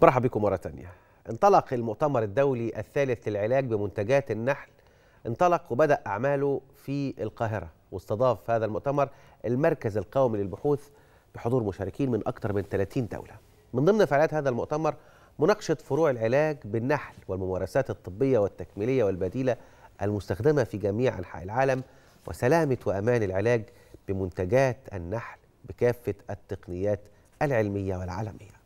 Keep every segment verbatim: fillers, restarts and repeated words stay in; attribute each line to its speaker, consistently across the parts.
Speaker 1: مرحبا بكم مرة تانية. انطلق المؤتمر الدولي الثالث للعلاج بمنتجات النحل انطلق وبدأ أعماله في القاهرة، واستضاف هذا المؤتمر المركز القومي للبحوث بحضور مشاركين من أكثر من ثلاثين دولة. من ضمن فعاليات هذا المؤتمر مناقشة فروع العلاج بالنحل والممارسات الطبية والتكميلية والبديلة المستخدمة في جميع أنحاء العالم، وسلامة وأمان العلاج بمنتجات النحل بكافة التقنيات العلمية والعالمية.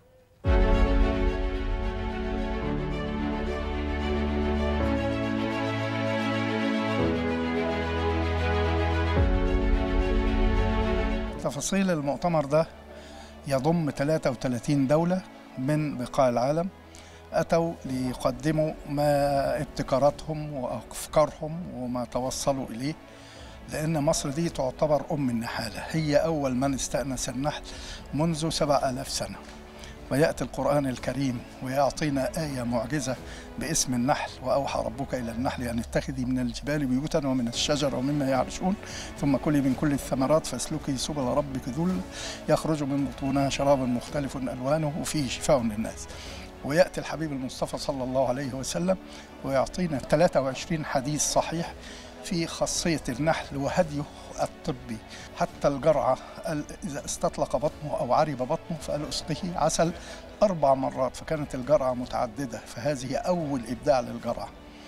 Speaker 2: تفاصيل المؤتمر ده يضم ثلاثة وثلاثين دولة من بقاع العالم، أتوا ليقدموا ما ابتكاراتهم وأفكارهم وما توصلوا إليه، لأن مصر دي تعتبر أم النحالة، هي أول من استأنس النحل منذ سبع آلاف سنة. ويأتي القرآن الكريم ويعطينا آية معجزة باسم النحل: وأوحى ربك إلى النحل أن اتخذي من الجبال بيوتا ومن الشجر ومما يعرشون ثم كلي من كل الثمرات فاسلكي سبل ربك ذل يخرج من بطونها شراب مختلف ألوانه فيه شفاء للناس. ويأتي الحبيب المصطفى صلى الله عليه وسلم ويعطينا ثلاثة وعشرين حديث صحيح في خاصية النحل وهديه الطبي. حتى الجرعة إذا استطلق بطنه أو عرب بطنه فقال اسقه عسل أربع مرات، فكانت الجرعة متعددة، فهذه أول إبداع للجرعة.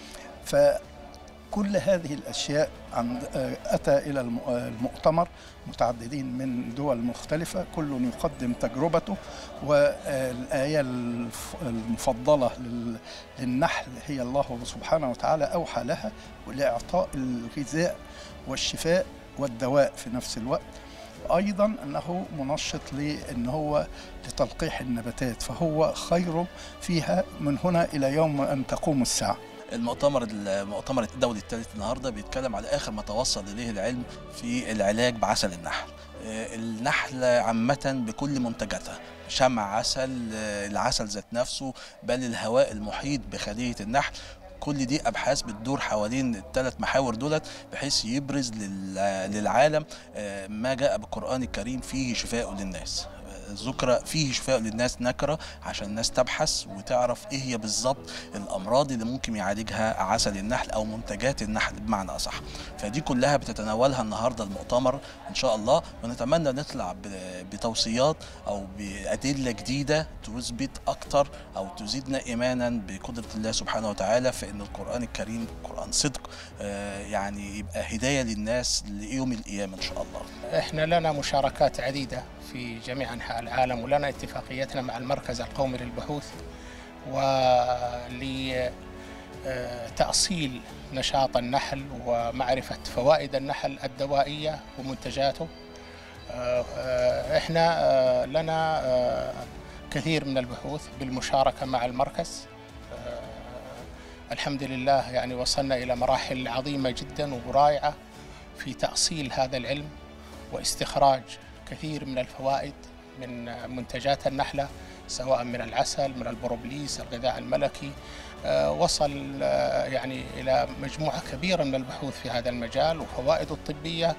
Speaker 2: فكل هذه الأشياء عند أتى إلى المؤتمر متعددين من دول مختلفة، كل يقدم تجربته. والآية المفضلة للنحل هي الله سبحانه وتعالى أوحى لها لإعطاء الغذاء والشفاء والدواء في نفس الوقت. أيضا أنه منشط لأن هو لتلقيح النباتات، فهو خير فيها من هنا إلى يوم أن تقوم الساعة.
Speaker 3: المؤتمر المؤتمر الدولي الثالث النهارده بيتكلم على آخر ما توصل إليه العلم في العلاج بعسل النحل. النحل عامة بكل منتجاتها، شمع عسل، العسل ذات نفسه، بل الهواء المحيط بخلية النحل، كل دي أبحاث بتدور حوالين الثلاث محاور دولت بحيث يبرز للعالم ما جاء بالقرآن الكريم فيه شفاء للناس. ذكر فيه شفاء للناس نكرة عشان الناس تبحث وتعرف ايه هي بالظبط الامراض اللي ممكن يعالجها عسل النحل او منتجات النحل بمعنى اصح. فدي كلها بتتناولها النهارده المؤتمر ان شاء الله، ونتمنى نطلع بتوصيات او بادله جديده تثبت اكتر او تزيدنا ايمانا بقدره الله سبحانه وتعالى في ان القران الكريم قران صدق، يعني يبقى هدايه للناس ليوم القيامه ان شاء الله.
Speaker 4: احنا لنا مشاركات عديده في جميع أنحاء العالم، ولنا اتفاقيتنا مع المركز القومي للبحوث ولتأصيل نشاط النحل ومعرفة فوائد النحل الدوائية ومنتجاته. احنا لنا كثير من البحوث بالمشاركة مع المركز. الحمد لله يعني وصلنا إلى مراحل عظيمة جدا ورائعة في تأصيل هذا العلم واستخراج كثير من الفوائد من منتجات النحلة، سواء من العسل، من البروبليس، الغذاء الملكي. وصل يعني إلى مجموعة كبيرة من البحوث في هذا المجال وفوائده الطبية.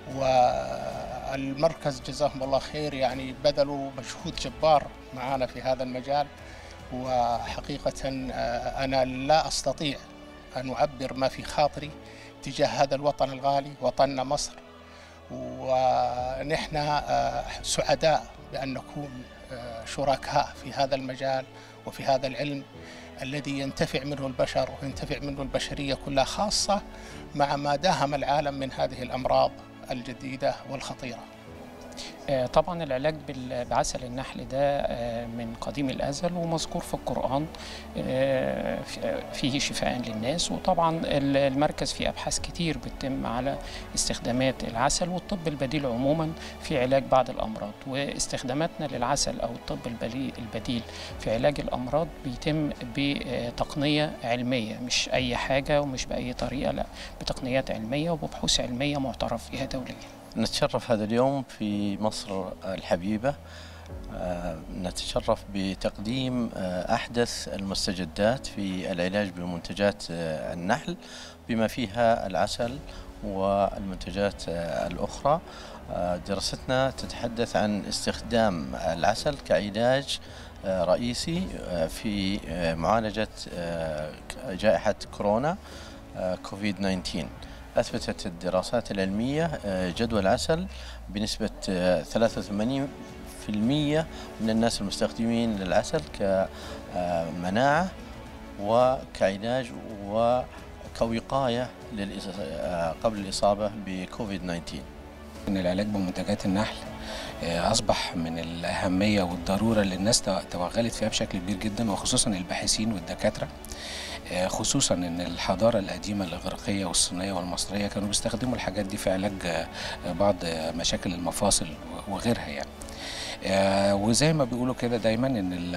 Speaker 4: والمركز جزاهم الله خير يعني بذلوا مجهود جبار معنا في هذا المجال. وحقيقة أنا لا أستطيع أن أعبر ما في خاطري تجاه هذا الوطن الغالي، وطننا مصر، ونحن سعداء بأن نكون شركاء في هذا المجال وفي هذا العلم الذي ينتفع منه البشر وينتفع منه البشرية كلها، خاصة مع ما داهم العالم من هذه الأمراض الجديدة والخطيرة.
Speaker 5: طبعا العلاج بعسل النحل ده من قديم الأزل ومذكور في القرآن فيه شفاء للناس. وطبعا المركز فيه أبحاث كتير بتتم على استخدامات العسل والطب البديل عموما في علاج بعض الأمراض. واستخداماتنا للعسل أو الطب البديل في علاج الأمراض بيتم بتقنية علمية، مش أي حاجة ومش بأي طريقة، لا، بتقنيات علمية وببحوث علمية معترف فيها دوليا.
Speaker 6: نتشرف هذا اليوم في مصر الحبيبة، نتشرف بتقديم أحدث المستجدات في العلاج بمنتجات النحل بما فيها العسل والمنتجات الأخرى. دراستنا تتحدث عن استخدام العسل كعلاج رئيسي في معالجة جائحة كورونا كوفيد تسعة عشر. أثبتت الدراسات العلمية جدوى العسل بنسبة ثلاثة وثمانين بالمئة من الناس المستخدمين للعسل كمناعة وكعلاج وكوقاية قبل الإصابة بكوفيد تسعة عشر.
Speaker 7: إن العلاج بمنتجات النحل أصبح من الأهمية والضرورة اللي الناس توغلت فيها بشكل كبير جدا، وخصوصا الباحثين والدكاترة، خصوصا ان الحضاره القديمه الاغريقيه والصينيه والمصريه كانوا بيستخدموا الحاجات دي في علاج بعض مشاكل المفاصل وغيرها يعني. وزي ما بيقولوا كده دايما ان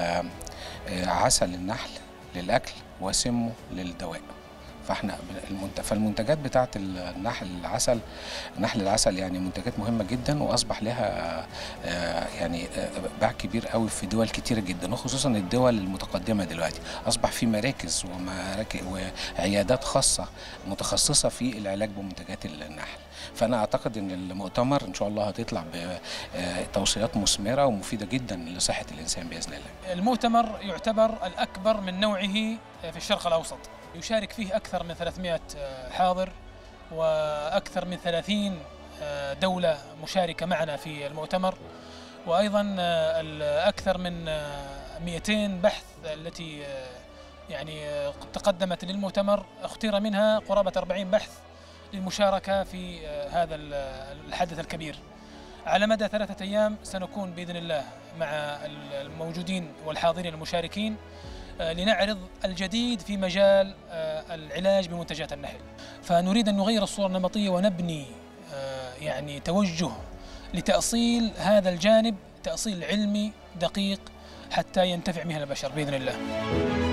Speaker 7: عسل النحل للاكل وسمه للدواء. فاحنا فالمنتجات بتاعه النحل العسل نحل العسل يعني منتجات مهمه جدا، واصبح لها يعني باع كبير قوي في دول كتيره جدا، وخصوصا الدول المتقدمه دلوقتي اصبح في مراكز ومراكز وعيادات خاصه متخصصه في العلاج بمنتجات النحل. فانا اعتقد ان المؤتمر ان شاء الله هتطلع بتوصيات مثمره ومفيده جدا لصحه الانسان باذن الله.
Speaker 8: المؤتمر يعتبر الاكبر من نوعه في الشرق الاوسط، يشارك فيه أكثر من ثلاثمئة حاضر وأكثر من ثلاثين دولة مشاركة معنا في المؤتمر، وأيضا أكثر من مئتين بحث التي يعني تقدمت للمؤتمر، اختير منها قرابة أربعين بحث للمشاركة في هذا الحدث الكبير. على مدى ثلاثة أيام سنكون بإذن الله مع الموجودين والحاضرين المشاركين لنعرض الجديد في مجال العلاج بمنتجات النحل. فنريد أن نغير الصورة النمطية ونبني يعني توجه لتأصيل هذا الجانب، تأصيل علمي دقيق حتى ينتفع به البشر بإذن الله.